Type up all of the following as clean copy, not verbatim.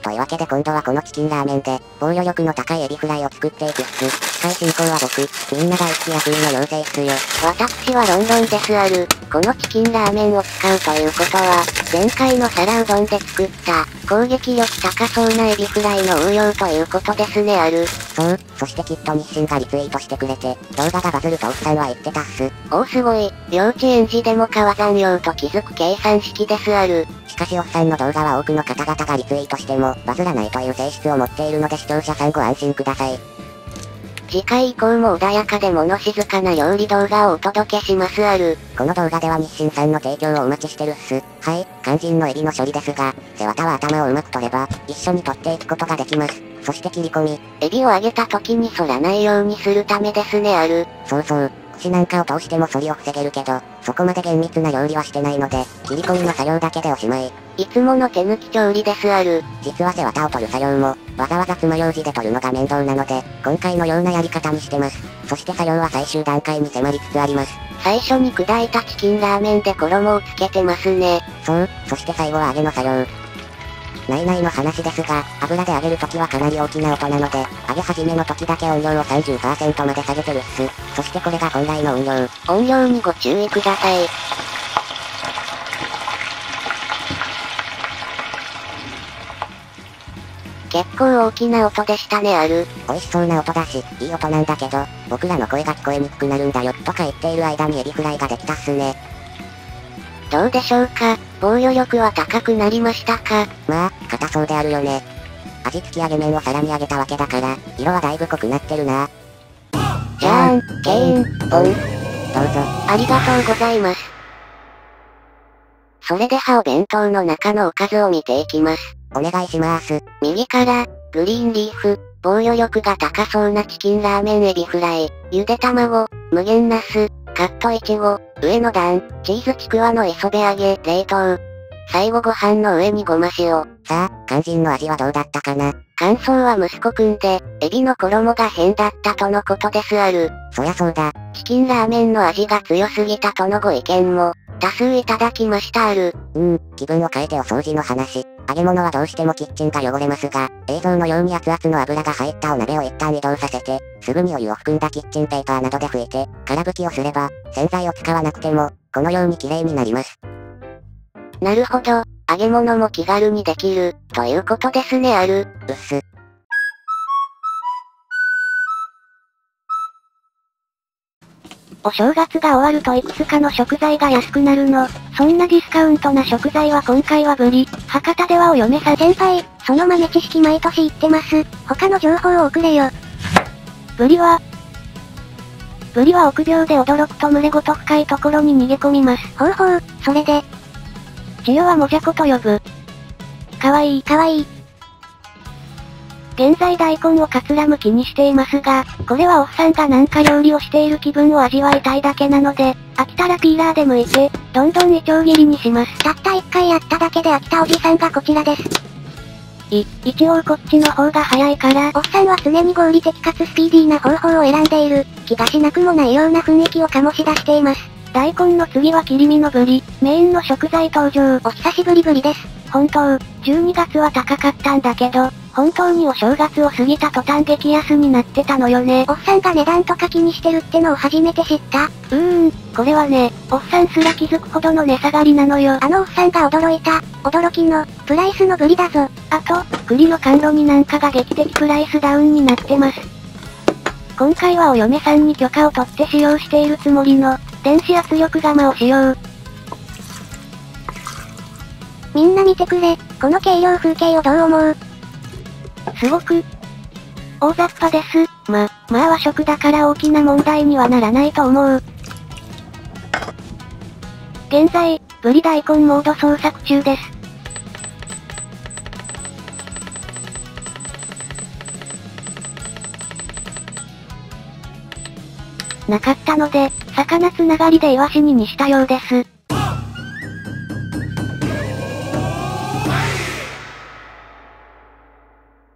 というわけで今度はこのチキンラーメンで、防御力の高いエビフライを作っていくっす。司会進行は僕、みんな大好き休みの妖精っすよ。 私はロンロンですある。このチキンラーメンを使うということは、前回の皿うどんで作った、攻撃力高そうなエビフライの応用ということですねある。 そう、そしてきっと日清がリツイートしてくれて、動画がバズるとおっさんは言ってたっす。 おーすごい、幼稚園児でも川山用と気づく計算式ですある。 しかしおっさんの動画は多くの方々がリツイートしても、バズらないという性質を持っているので視聴者さんご安心ください。 次回以降も穏やかで物静かな料理動画をお届けしますある。 この動画では日清さんの提供をお待ちしてるっす。はい、肝心のエビの処理ですが、背わたは頭をうまく取れば、一緒に取っていくことができます。そして切り込み。 エビを揚げた時に反らないようにするためですねある。 そうそう。串なんかを通しても反りを防げるけど、そこまで厳密な料理はしてないので、切り込みの作業だけでおしまい。 いつもの手抜き調理ですある。 実は背わたを取る作業も、わざわざ爪楊枝で取るのが面倒なので、今回のようなやり方にしてます。そして作業は最終段階に迫りつつあります。 最初に砕いたチキンラーメンで衣をつけてますね。 そう、そして最後は揚げの作業。ないないの話ですが、油で揚げるときはかなり大きな音なので、揚げ始めの時だけ音量を 30% まで下げてるっす。そしてこれが本来の音量。 音量にご注意ください。結構大きな音でしたねある。 美味しそうな音だし、いい音なんだけど、僕らの声が聞こえにくくなるんだよ、とか言っている間にエビフライができたっすね。 どうでしょうか、防御力は高くなりましたか。 まあ、硬そうであるよね。味付き揚げ麺をさらに揚げたわけだから、色はだいぶ濃くなってるな。 じゃーん、けーん、ポン。どうぞ。ありがとうございます。それではお弁当の中のおかずを見ていきます。 お願いしまーす。 右から、グリーンリーフ、防御力が高そうなチキンラーメンエビフライ、ゆで卵、無限ナス、カットイチゴ、上の段、チーズちくわの磯辺揚げ、冷凍。最後ご飯の上にごま塩。 さあ、肝心の味はどうだったかな。 感想は息子くんで、エビの衣が変だったとのことですある。 そりゃそうだ。 チキンラーメンの味が強すぎたとのご意見も、多数いただきましたある。 気分を変えてお掃除の話。揚げ物はどうしてもキッチンが汚れますが、映像のように熱々の油が入ったお鍋を一旦移動させて、すぐにお湯を含んだキッチンペーパーなどで拭いて、空拭きをすれば、洗剤を使わなくても、このように綺麗になります。 なるほど、揚げ物も気軽にできる、ということですねある。 うっす。 お正月が終わるといくつかの食材が安くなるの。そんなディスカウントな食材は今回はブリ。博多ではお嫁さん。 先輩、その豆知識毎年言ってます。他の情報をくれよ。 ブリは臆病で驚くと群れごと深いところに逃げ込みます。 ほうほう、それで。 千代はもじゃこと呼ぶ。かわいい。 かわいい。 現在大根をかつらむ気にしていますが、これはおっさんがなんか料理をしている気分を味わいたいだけなので、飽きたらピーラーで剥いて、どんどんイチョウ切りにします。 たった一回やっただけで飽きたおじさんがこちらです。 一応こっちの方が早いから、 おっさんは常に合理的かつスピーディーな方法を選んでいる、気がしなくもないような雰囲気を醸し出しています。 大根の次は切り身のブリ、メインの食材登場。 お久しぶりです。 本当、12月は高かったんだけど、本当にお正月を過ぎた途端激安になってたのよね。 おっさんが値段とか気にしてるってのを初めて知った。 これはね、おっさんすら気づくほどの値下がりなのよ。 あのおっさんが驚いた、驚きの、プライスのブリだぞ。 あと、栗の甘露煮なんかが劇的プライスダウンになってます。今回はお嫁さんに許可を取って使用しているつもりの、電子圧力釜を使用。 みんな見てくれ、この軽量風景をどう思う？ すごく、大雑把です。まあ和食だから大きな問題にはならないと思う。現在、ブリ大根モード捜索中です。なかったので、魚つながりでイワシにしたようです。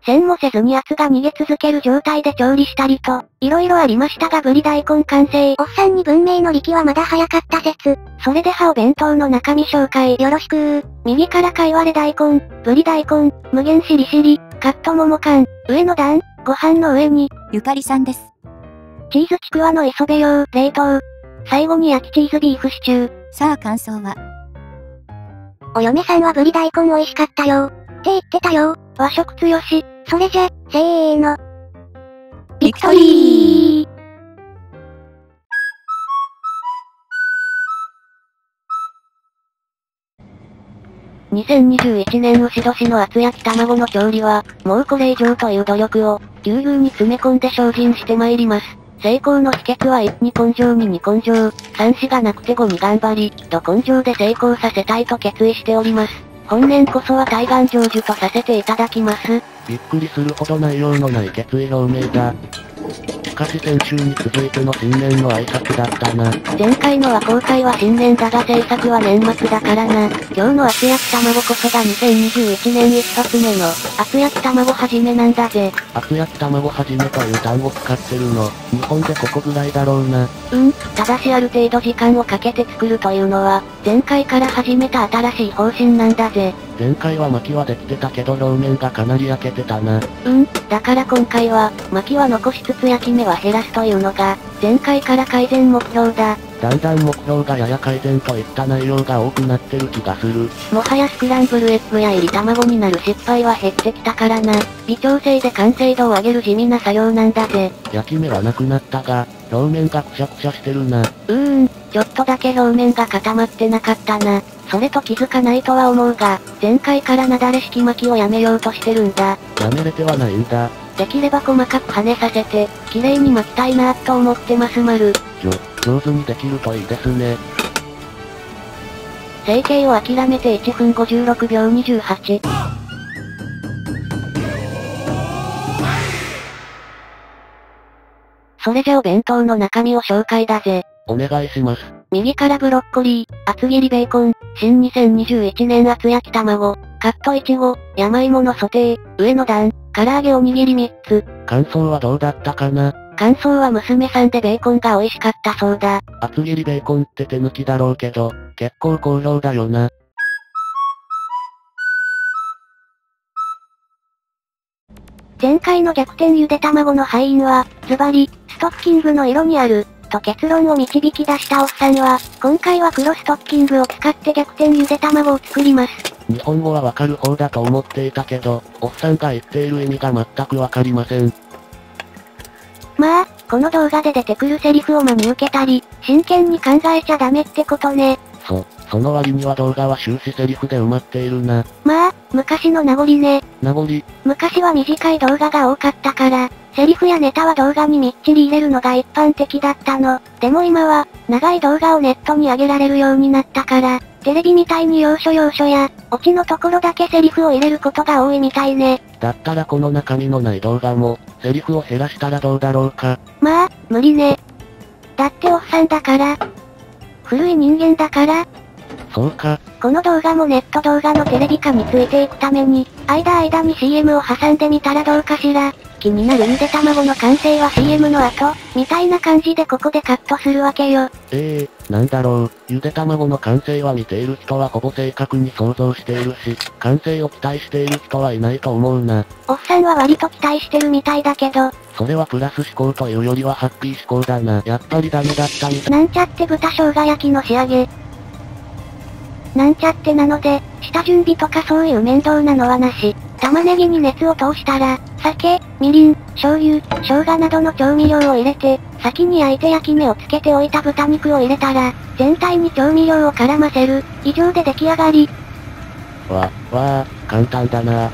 栓もせずに圧が逃げ続ける状態で調理したりと、色々ありましたがブリ大根完成。 おっさんに文明の力はまだ早かった説。 それではお弁当の中身紹介。 よろしくー。 右から貝割れ大根、ぶり大根、無限しりしり、カット桃缶、上の段、ご飯の上に、 ゆかりさんです。 チーズちくわの磯辺用、冷凍。最後に焼きチーズビーフシチュー。 さあ感想は。 お嫁さんはぶり大根美味しかったよ。って言ってたよ。 和食強し。 それじゃ、せーの。 ビクトリー 2021年牛年の厚焼き卵の調理は、もうこれ以上という努力を、ぎゅうぎゅうに詰め込んで精進してまいります。成功の秘訣は1に根性2に根性、3しがなくて5に頑張り、ど根性で成功させたいと決意しております。本年こそは対岸成就とさせていただきます。 びっくりするほど内容のない決意表明だ。しかし先週に続いての新年の挨拶だったな。 前回のは公開は新年だが制作は年末だからな。今日の厚焼き卵こそが2021年一発目の厚焼き卵はじめなんだぜ。 厚焼き卵はじめという単語使ってるの、日本でここぐらいだろうな。 ただしある程度時間をかけて作るというのは、前回から始めた新しい方針なんだぜ。 前回は巻きはできてたけど表面がかなり焼けてたな。 だから今回は、巻きは残しつつ焼き目は減らすというのが、前回から改善目標だ。 だんだん目標がやや改善といった内容が多くなってる気がする。 もはやスクランブルエッグや入り卵になる失敗は減ってきたからな。微調整で完成度を上げる地味な作業なんだぜ。 焼き目はなくなったが、表面がくしゃくしゃしてるな。 ちょっとだけ表面が固まってなかったな。それと気づかないとは思うが、前回からなだれ式巻きをやめようとしてるんだ。 やめれてはないんだ。 できれば細かく跳ねさせて、綺麗に巻きたいなと思ってます上手にできるといいですね。 成形を諦めて1分56秒28。それじゃお弁当の中身を紹介だぜ。 お願いします。 右からブロッコリー、厚切りベーコン、新2021年厚焼き卵、カットイチゴ、山芋のソテー、上の段、唐揚げおにぎり3つ。 感想はどうだったかな？ 感想は娘さんでベーコンが美味しかったそうだ。 厚切りベーコンって手抜きだろうけど、結構好評だよな。 前回の逆転ゆで卵の敗因は、ズバリ、ストッキングの色にある、と結論を導き出したおっさんは、今回は黒ストッキングを使って逆転ゆで卵を作ります。 日本語はわかる方だと思っていたけど、おっさんが言っている意味が全くわかりません。 まあ、この動画で出てくるセリフを真に受けたり、真剣に考えちゃダメってことね。 その割には動画は終始セリフで埋まっているな。 まあ、昔の名残ね。 名残？ 昔は短い動画が多かったから、セリフやネタは動画にみっちり入れるのが一般的だったの。でも今は、長い動画をネットに上げられるようになったから、テレビみたいに要所要所や、オチのところだけセリフを入れることが多いみたいね。 だったらこの中身のない動画も、セリフを減らしたらどうだろうか。 まあ、無理ね。だっておっさんだから。古い人間だから。 そうか。 この動画もネット動画のテレビ化についていくために、間に CM を挟んでみたらどうかしら。気になるゆで卵の完成は CM の後、みたいな感じでここでカットするわけよ。 なんだろう。ゆで卵の完成は見ている人はほぼ正確に想像しているし、完成を期待している人はいないと思うな。 おっさんは割と期待してるみたいだけど。 それはプラス思考というよりはハッピー思考だな。やっぱりダメだったみたい。 なんちゃって豚生姜焼きの仕上げ。なんちゃってなので、下準備とかそういう面倒なのはなし。玉ねぎに熱を通したら、酒、みりん、醤油、生姜などの調味料を入れて、先に焼いて焼き目をつけておいた豚肉を入れたら、全体に調味料を絡ませる。以上で出来上がり。 簡単だな。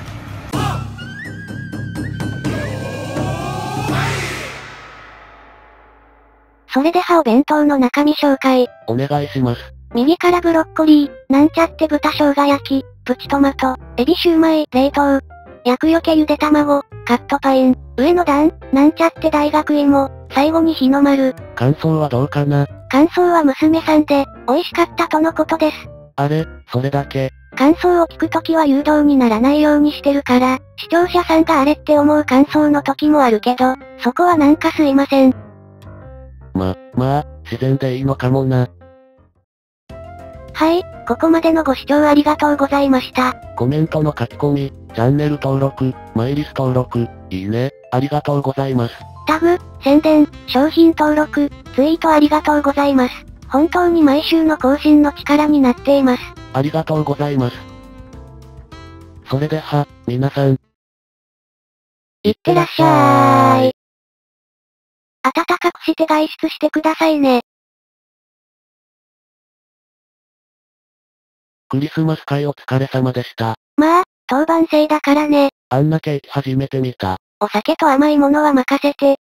それではお弁当の中身紹介。 お願いします。 右からブロッコリー、なんちゃって豚生姜焼き、プチトマト、エビシューマイ、冷凍。厄除けゆで卵、カットパイン、上の段、なんちゃって大学芋、最後に日の丸。 感想はどうかな？ 感想は娘さんで、美味しかったとのことです。 あれ、 それだけ。 感想を聞くときは誘導にならないようにしてるから、視聴者さんがあれって思う感想の時もあるけど、そこはなんかすいません。 まあ、自然でいいのかもな。 はい、ここまでのご視聴ありがとうございました。 コメントの書き込み、チャンネル登録、マイリス登録、いいね、ありがとうございます。 タグ、宣伝、商品登録、ツイートありがとうございます。本当に毎週の更新の力になっています。 ありがとうございます。それでは、皆さん。 いってらっしゃーい。暖かくして外出してくださいね。 クリスマス会お疲れ様でした。 まあ、当番制だからね。 あんなケーキ初めて見た。 お酒と甘いものは任せて、